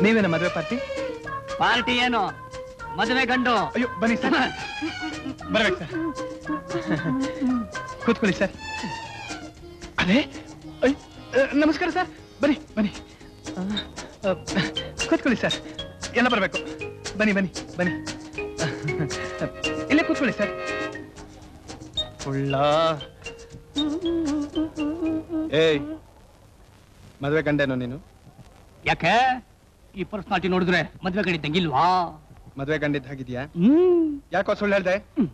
ನೀವೇನ ಮದುವೆ party? Party ಏನು, ಮದುವೆ ಗಂಡು. ಅಯ್ಯೋ ಬನ್ನಿ ಸರ್, ಬರ್ಬೇಕು ಸರ್. ಕೂತ್ಕೊಳ್ಳಿ ಸರ್. ಅದೇ ನಮಸ್ಕಾರ ಸರ್, ಬನ್ನಿ ಬನ್ನಿ, ಕೂತ್ಕೊಳ್ಳಿ ಸರ್. ಎಲ್ಲ ಬರ್ಬೇಕು, ಬನ್ನಿ ಬನ್ನಿ ಬನ್ನಿ, ಇಲ್ಲೇ ಕೂತ್ಕೊಳ್ಳಿ ಸರ್. ಏಯ್, ಮದುವೆ ಗಂಡೇನೋ ನೀನು? ಯಾಕೆ ಈ ಪರ್ಸನಾಲಿಟಿ ನೋಡಿದ್ರೆ ಮದ್ವೆ ಗಂಡಿದ್ದಂಗಿಲ್ವಾ? ಮದ್ವೆ ಗಂಡಿದ್ದ ಹಾಗಿದ್ಯಾ? ಯಾಕೋ ಸುಳ್ಳು ಹೇಳ್ದೆ?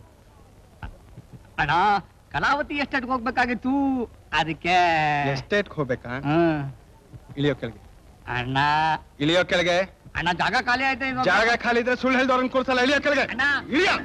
ಅಣ್ಣ, ಕಲಾವತಿ ಎಸ್ಟೇಟ್ಗೆ ಹೋಗ್ಬೇಕಾಗಿತ್ತು, ಅದಕ್ಕೆ. ಎಸ್ಟೇಟ್ಗೆ ಹೋಗ್ಬೇಕಾ? ಇಳಿಯೋ ಕೆಳಗೆ. ಅಣ್ಣ ಇಳಿಯೋ ಕೆಳಗೆ. ಅಣ್ಣ, ಜಾಗ ಖಾಲಿ ಆಯ್ತು. ಜಾಗ ಖಾಲಿ ಇದ್ರೆ ಸುಳ್ಳು ಹೇಳ್ದವ್ರನ್ನ ಕೂರ್ಸಲ್ಲ. ಇಳಿಯೋ ಕೆಳಗೆ. ಇಳಿಯೋ.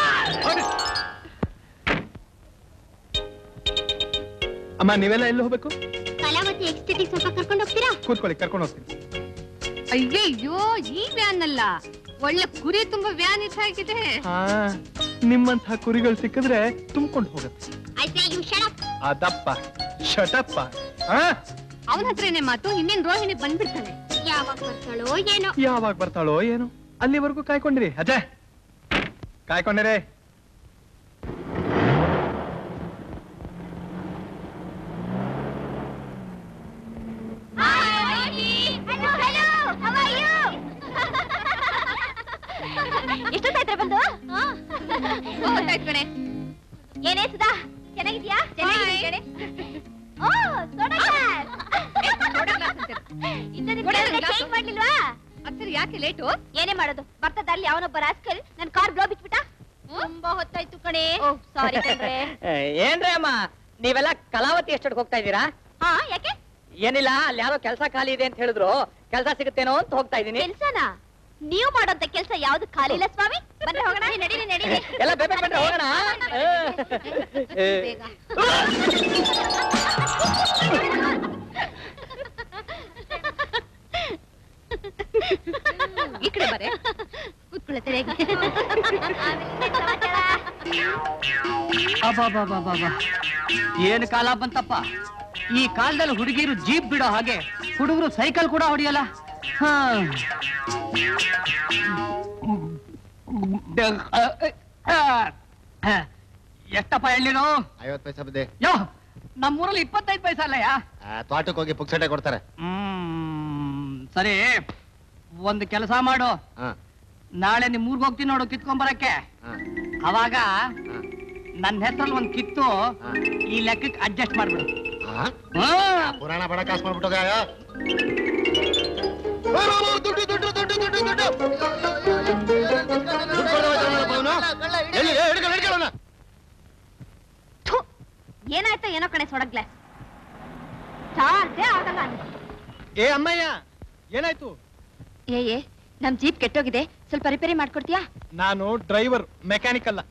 ಅಮ್ಮ, ನೀವೆಲ್ಲ ಎಲ್ಲಿ ಹೋಗ್ಬೇಕು? ಕಲಾವತಿ ಎಕ್ಸ್ಟೇಟಿಗೆ ಸ್ವಲ್ಪ ಕರ್ಕೊಂಡು ಹೋಗ್ತೀರಾ? ಕೂತ್ಕೊಳ್ಳಿ, ಕರ್ಕೊಂಡು ಹೋಗ್ತೀನಿ. ಅಯ್ಯಯ್ಯೋ, ಈ ವ್ಯಾನ್ ಅಲ್ಲ, ಒಳ್ಳೆ ಕುರಿ ತುಂಬಾ ವ್ಯಾನ್ ಇದ್ದಾಗಿದೆ. ನಿಮ್ಮಂತಹ ಕುರಿಗಳು ಸಿಕ್ಕಿದ್ರೆ ತುಂಬಿಕೊಂಡು ಹೋಗುತ್ತೆ. ಅದಪ್ಪ ಶಟಪ್ಪ. ಅವನ ಹತ್ರನೇ ಮಾತು. ಇನ್ನೇನ್ ರೋಹಿಣಿ ಬಂದ್ಬಿಡ್ತಾನೆ. ಯಾವಾಗ ಬರ್ತಾಳೋ ಏನೋ, ಯಾವಾಗ ಬರ್ತಾಳೋ ಏನೋ. ಅಲ್ಲಿವರೆಗೂ ಕಾಯ್ಕೊಂಡಿರಿ. ಅಜಯ್, ಕಾಯ್ಕೊಂಡಿರಿ. ಎಷ್ಟೊತ್ತಾಯ್ತು ಬಂದು? ಗೊತ್ತಾಯ್ತು ಕಣೆ. ಏನೇ ಸುಧಾ, ಚೆನ್ನಾಗಿದ್ಯಾ? ಚೆನ್ನಾಗಿದೆ. ಓ, ಸೋಡಾ ಗ್ಲಾಸ್. ಮಾಡ್ಲಿಲ್ವಾ? ಅಕ್ಷರ ಯಾಕೆ ಲೇಟು? ಏನೇ ಮಾಡೋದು, ಬರ್ತದಲ್ಲಿ ಅವನೊಬ್ಬ ರಾಸ್ಕಲ್ ನನ್ ಕಾರ್ ಬ್ಲೋ ಬಿಟ್ಬಿಟ್ಟ. ತುಂಬಾ ಹೊತ್ತಾಯ್ತು ಕಣೆ. ಸಾರಿ ಕಣ್ರೆ. ಏನ್ರಿ ಅಮ್ಮ, ನೀವೆಲ್ಲ ಕಲಾವತಿ ಎಸ್ಟೇಟ್ಗೆ ಹೋಗ್ತಾ ಇದ್ದೀರಾ? ಹಾ, ಯಾಕೆ? ಏನಿಲ್ಲ, ಅಲ್ಲಿ ಯಾರೋ ಕೆಲಸ ಖಾಲಿ ಇದೆ ಅಂತ ಹೇಳಿದ್ರು, ಕೆಲಸ ಸಿಗುತ್ತೇನೋ ಅಂತ ಹೋಗ್ತಾ ಇದ್ದೀನಿ. ಕೆಲ್ಸನಾ? ನೀವು ಮಾಡೋಂತ ಕೆಲಸ ಯಾವ್ದು ಖಾಲಿ ಇಲ್ಲ ಸ್ವಾಮಿ. ಬನ್ನಿ ಹೋಗೋಣ. ನಡೀರಿ ನಡೀರಿ. ಎಲ್ಲ ಬೇಗ ಬನ್ನಿ ಹೋಗೋಣ. ಈ ಕಡೆ ಬರೇ, ಕೂತ್ಕೊಳ್ಳುತ್ತೆ. ಏನು ಕಾಲ ಬಂತಪ್ಪ. ಈ ಕಾಲದಲ್ಲಿ ಹುಡುಗಿರು ಜೀಪ್ ಬಿಡೋ ಹಾಗೆ ಹುಡುಗರು ಸೈಕಲ್ ಕೂಡ ಹೊಡಿಯಲ್ಲ. ಎಷ್ಟಪ್ಪ ಎಳ್ಳಿರು? 50 ಪೈಸೆ ಬದ್ದೆ. ಯೋ, ನಮ್ಮೂರಲ್ಲಿ 25 ಪೈಸೆ ಅಲ್ಲಯ್ಯ. ತೋಟಕ್ಕೆ ಹೋಗಿ ಪುಕ್ಸಟೆ ಕೊಡ್ತಾರೆ. ಸರಿ, ಒಂದು ಕೆಲಸ ಮಾಡು. ನಾಳೆ ನಿಮ್ ಊರ್ಗ್ ಹೋಗ್ತೀನಿ ನೋಡು, ಕಿತ್ಕೊಂಬರಕ್ಕೆ. ಅವಾಗ ನನ್ನ ಹೆಸರಲ್ಲಿ ಒಂದ್ ಕಿತ್ತು ಈ ಲೆಕ್ಕಕ್ಕೆ ಅಡ್ಜಸ್ಟ್ ಮಾಡ್ಬಿಡು. ಪುರಾಣ ಬಡ ಕಾಸು ಮಾಡ್ಬಿಟ್ಟೋಗ. ಏನಾಯ್ತು ಏನೋ ಕಣೆ, ಸೋಡಾ ಗ್ಲಾಸ್ ಚಾರ್ಜೇ ಆಗಲ್ಲ. ಏ ಅಮ್ಮಯ್ಯ, ಏನಾಯ್ತು? ಏ ನಮ್ ಜೀಪ್ ಕೆಟ್ಟೋಗಿದೆ, ಸ್ವಲ್ಪ ರಿಪೇರಿ ಮಾಡ್ಕೊಡ್ತೀಯಾ? ನಾನು ಡ್ರೈವರ್, ಮೆಕ್ಯಾನಿಕ್ ಅಲ್ಲ.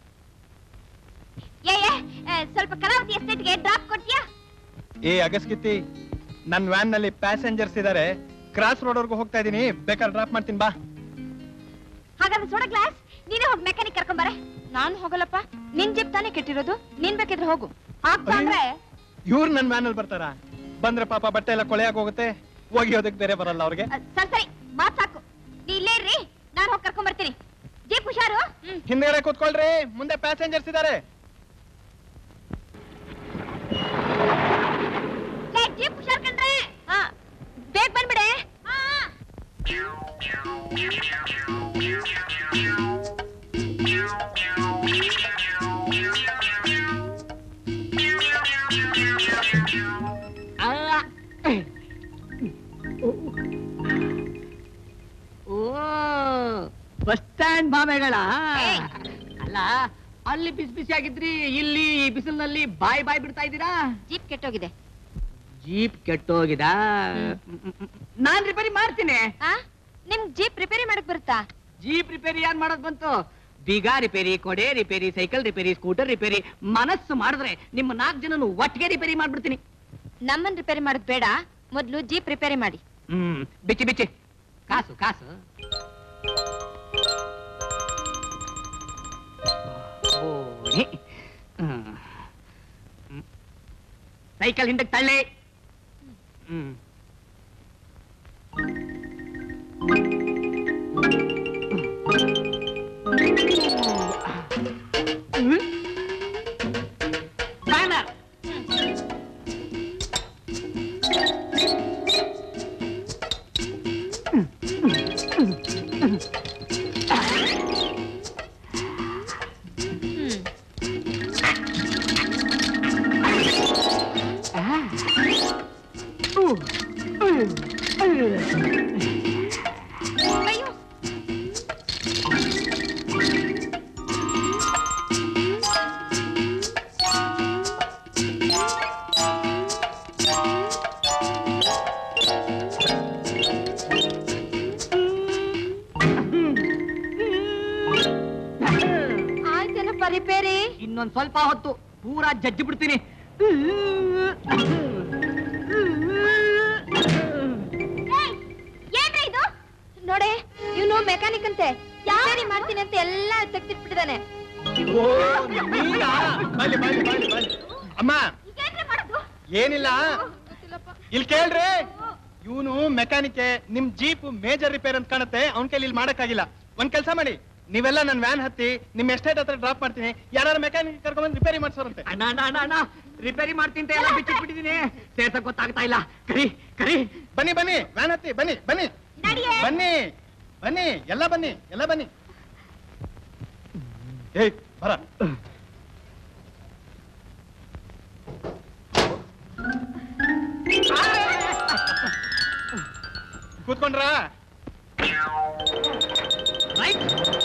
ಸ್ವಲ್ಪ ಕಲಾವತಿ ಎಸ್ಟೇಟ್ಗೆ ಡ್ರಾಪ್ ಕೊಡ್ತೀಯಾ? ಏ ಅಗಸ್ಗಿತ್ತಿ, ನನ್ ವ್ಯಾನ್ ನಲ್ಲಿ ಪ್ಯಾಸೆಂಜರ್ಸ್ ಇದಾರೆ. ಕ್ರಾಸ್ ರೋಡ್ ವರ್ಗೂ ಹೋಗ್ತಾ ಇದೀನಿ, ಬೇಕಾದ್ರೆ ಡ್ರಾಪ್ ಮಾಡ್ತೀನಿ ಬಾ. ಹಾಗಾದ್ರೆ ಸೋಡಾ ಗ್ಲಾಸ್, ನೀನೇ ಹೋಗಿ ಮೆಕ್ಯಾನಿಕ್ ಕರ್ಕೊಂಬರೆ. ನಾನು ಹೋಗಲ್ಲಪ್ಪ, ನಿನ್ ಜೀಪ್ ತಾನೇ ಕೆಟ್ಟಿರೋದು, ನೀನ್ ಬೇಕಿದ್ರೆ ಹೋಗು. ಆಗ್ತಂದ್ರೆ ಇವ್ರು ನನ್ ವ್ಯಾನ್ ಅಲ್ಲಿ ಬರ್ತಾರ? ಬಂದ್ರೆ ಪಾಪ ಬಟ್ಟೆ ಎಲ್ಲ ಕೊಳೆಯಾಗಿ ಹೋಗುತ್ತೆ, ಹೋಗಿಯೋದಕ್ಕೆ ಬೇರೆ ಬರಲ್ಲ ಅವ್ರಿಗೆ. ಸರಿ ಮಾತ್ ಸಾಕು, ನೀ ಇಲ್ಲೇ ಇರ್ರಿ, ನಾನು ಹೋಗಿ ಕರ್ಕೊಂಡ್ ಬರ್ತೀನಿ. ಜೀಪ್ ಹುಷಾರು. ಹಿಂದ್ಗಡೆ ಕೂತ್ಕೊಳ್ರಿ, ಮುಂದೆ ಪ್ಯಾಸೆಂಜರ್ಸ್ ಇದಾರೆ. ಜೀಪ್ ಹುಷಾರ್ ಕಣ್ರೆ. ಬೇಗ ಬಂದ್ಬಿಡೆ. ಬಸ್ ಸ್ಟ್ಯಾಂಡ್ ಬಾಮೆಗಳ ಅಲ್ಲ, ಅಲ್ಲಿ ಬಿಸಿ ಬಿಸಿ ಆಗಿದ್ರಿ, ಇಲ್ಲಿ ಈ ಬಿಸಿಲಿನಲ್ಲಿ ಬಾಯ್ ಬಿಡ್ತಾ ಇದ್ದೀರಾ? ಜೀಪ್ ಕೆಟ್ಟೋಗಿದೆ. ಜೀಪ್ ಕೆಟ್ಟೋಗಿದಾ? ನಾನ್ ರಿಪೇರಿ ಮಾಡ್ತೀನಿ. ನಿಮ್ ಜೀಪ್ ರಿಪೇರಿ ಮಾಡಕ್ ಬರುತ್ತಾ? ಜೀಪ್ ರಿಪೇರಿ ಯಾನ್ ಮಾಡೋದ್ ಬಂತು? ಬೀಗ ರಿಪೇರಿ, ಕೊಡೆ repair, cycle repair, scooter repair. ಮನಸ್ಸು ಮಾಡಿದ್ರೆ ನಿಮ್ಮ 4 ಜನನು ಒಟ್ಟಿಗೆ ರಿಪೇರಿ ಮಾಡ್ಬಿಡ್ತೀನಿ. ನಮ್ಮನ್ ರಿಪೇರಿ ಮಾಡೋದ್ ಬೇಡ, ಮೊದ್ಲು ಜೀಪ್ ರಿಪೇರಿ ಮಾಡಿ. ಬಿಚ್ಚಿ ಬಿಚ್ಚಿ, ಕಾಸು ಕಾಸು. ಸೈಕಲ್ ಹಿಂದಕ್ಕೆ ತಳ್ಳಿ. ಆಯ್ತೇನಪ್ಪ ರಿಪೇರಿ? ಇನ್ನೊಂದ್ ಸ್ವಲ್ಪ ಹೊತ್ತು ಪೂರಾ ಜಜ್ಜಿ ಬಿಡ್ತೀನಿ. ಏನ್ರಿ ಇದು? ನೋಡೆ, ಇವನು ಮೆಕ್ಯಾನಿಕ್ ಅಂತೆ, ರಿಪೇರಿ ಮಾಡ್ತೀನಿ ಅಂತ ಎಲ್ಲ ತೆಗ್ದಿಟ್ಬಿಟ್ಟಿದ್ದಾನೆ. ಅಮ್ಮ ಈಗೇನ್ರಿ ಮಾಡೋದು? ಏನಿಲ್ಲ, ಗೊತ್ತಿಲ್ಲಪ್ಪ. ಇಲ್ಲಿ ಕೇಳ್ರಿ. ಇವನು ಮೆಕ್ಯಾನಿಕ್, ನಿಮ್ ಜೀಪ್ ಮೇಜರ್ ರಿಪೇರ್ ಅಂತ ಕಾಣುತ್ತೆ, ಅವನ್ ಕೈಲಿ ಇಲ್ಲಿ ಮಾಡಕ್ಕಾಗಿಲ್ಲ. ಒಂದ್ ಕೆಲಸ ಮಾಡಿ, ನೀವೆಲ್ಲ ನನ್ ವ್ಯಾನ್ ಹತ್ತಿ ನಿಮ್ ಎಸ್ಟೇಟ್ ಹತ್ರ ಡ್ರಾಪ್ ಮಾಡ್ತೀನಿ, ಯಾರು ಮೆಕ್ಯಾನಿಕ್ ಕರ್ಕೊಂಡ್ ರಿಪೇರಿ ಮಾಡ್ಸೋರಂತೆ. ಅಣ್ಣ ರಿಪೇರಿ ಮಾಡ್ತೀನಿ ಅಂತ ಎಲ್ಲ ಬಿಚ್ಚಿಟ್ಬಿಟ್ಟಿದೀನಿ, ಸೇರ್ಸಕ್ ಗೊತ್ತಾಗ್ತಾ ಇಲ್ಲ. ಕರಿ ಕರಿ. ಬನ್ನಿ ಬನ್ನಿ, ವ್ಯಾನ್ ಹತ್ತಿ, ಬನ್ನಿ ಬನ್ನಿ ನಡಿಯೇ. ಬನ್ನಿ ಬನ್ನಿ, ಎಲ್ಲ ಬನ್ನಿ, ಎಲ್ಲ ಬನ್ನಿ. ಏಯ್ ಬರ. ಕೂತ್ಕೊಂಡ್ರಾ? ರೈಟ್